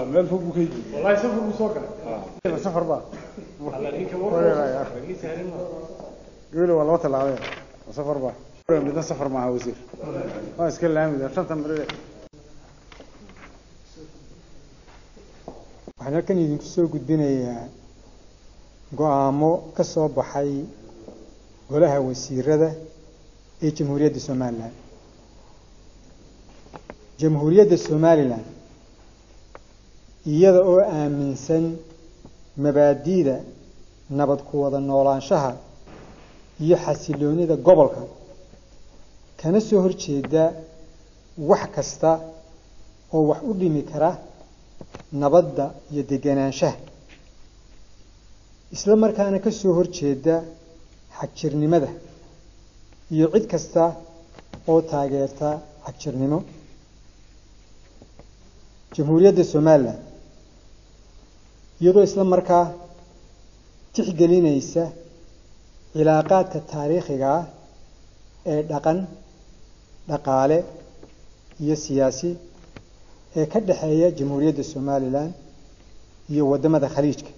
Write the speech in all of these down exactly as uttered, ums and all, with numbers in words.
مال فوق بكيجي والله سفر بسوكر اه سفر بقى على هيك والله يقولوا والله طلع عليه سفر بقى بدنا سفر مع وزير اه اسكن العام ده شنطه مريض waxaan kan idinku soo gudbinayaa go'aamo ka soo baxay golaha wasiirada ee Jamhuuriyadda Soomaaliland Jamhuuriyadda Soomaaliland iyada oo aaminsan mabaadi'da nabad ku wada noolaanshaha iyo xasiloonida gobolka kana soo horjeeda wax kasta oo wax u dhimi kara nabadda iyo deganaanshaha isla markaana ka soo horjeeda xagjirnimada iyo cid kasta oo taageerta xagjirnimo Jamhuuriyadda Soomaaliland iyadoo isla markaa tixgelinaysa cilaaqaadka taariikhiga ah ee dhaqan dhaqaale iyo siyaasi ee ka dhaxeeya Jamhuuriyadda Soomaaliland iyo wadamada khaliijka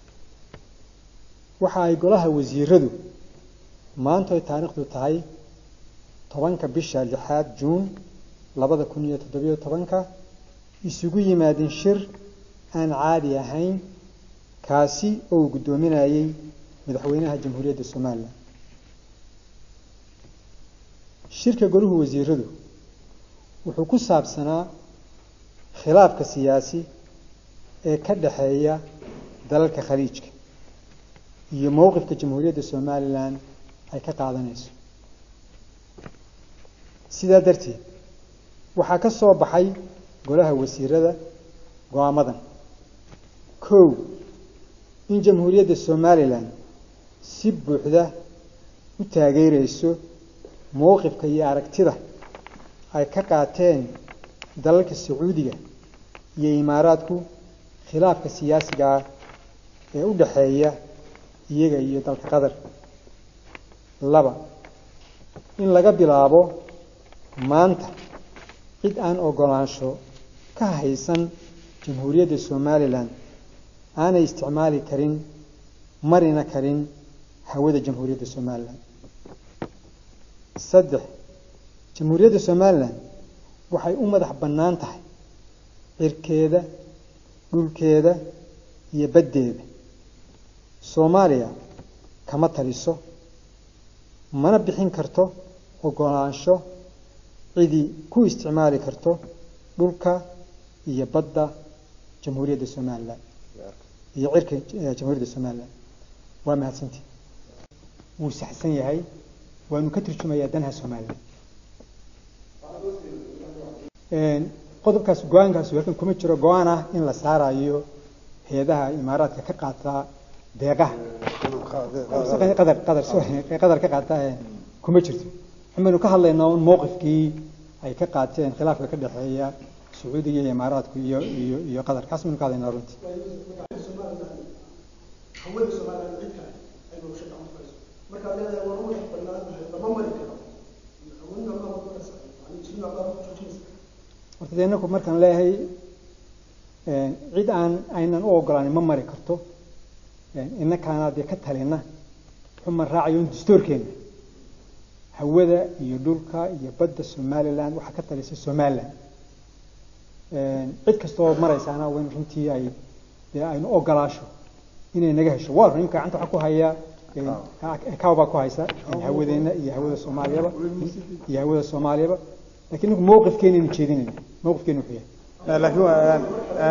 waxa ay golaha wasiiradu maanta ay taariikhdu tahay tobanka bisha lixaad Juun labada kun iyo toddoba iyo tobanka isugu yimaadeen shir aan caadi ahayn kaasi oo gudoominayay madaxweynaha Jamhuuriyadda Soomaaliland shirka golaha wasiiradu wuxuu ku saabsanaa khilaafka siyaasi ee ka dhaxeeya dalalka khaliijka iyo mowqifka Jamhuuriyadda Soomaaliland ay ka qaadanayso sidaa darteed waxaa ka soo baxay golaha wasiirada go'aamadan kow in Jamhuuriyadda Soomaaliland si buuxda u taageerayso mowqifka iyo aragtida ay ka qaateen dalalka Sacuudiga iyo Imaaraadku khilaafka siyaasiga ah ee u dhaxeeya iyaga iyo dalka Qatar laba in laga bilaabo maanta cid aan ogolaansho ka haysan Jamhuuriyadda Soomaaliland aanay isticmaali karin marina karin hawada Jamhuuriyadda Soomaaliland saddex Jamhuuriyadda Soomaaliland waxay u madax bannaan tahay cirkeeda dhulkeeda iyo baddeeda Soomaaliya kama taliso mana bixin karto ogolaansho cidi ku isticmaali karto dhulka iyo badda Jamhuuriyadda Soomaaliland iyo cirka Jamhuuriyadda Soomaaliland waa mahadsantii wuu saxsan yahay waanu ka turjumayaa danaha Soomaaliland een qodobkaas go'aankaas halkan kuma jiro go'aan ah in la saarayo heedaha Imaaraadka ka qaata deeqaha qadar qadar soo qadar ka qaata kuma jirto waxaanu ka hadlaynaa mowqifkii ay ka qaateen khilaafka ka dhaxeeya Sacuudiga iyo Imaaraadku iyo iyo iyo qadar kaas min ka hadlaynaa runtii hawada Soomaaliland cidka ay loo shaqo qabto marka leedahay waa wax bannaan lama mari karo hawada ma wada yani jina baa ku joojinaysa wartadeenku markaan leeyahay een cid aan aynan u ogolaanin ma mari karto een inna kaanaad ka talina xuma raaciyo dastuurkeena hawada iyo dhulka iyo badda Soomaaliland waxa ka talisa Soomaaliland een cid kastoo maraysaana weyn runtii ay aynu ogolaasho inay naga hesho waa runka gacanta waxa ku haya kaaba ku haysa hawadeena iyo hawada Soomaaliyaba iyo hawada Soomaaliyaba laakiin mowqifkeena inuu jeedinayno mowqifkeena wuxuu yahay laakiin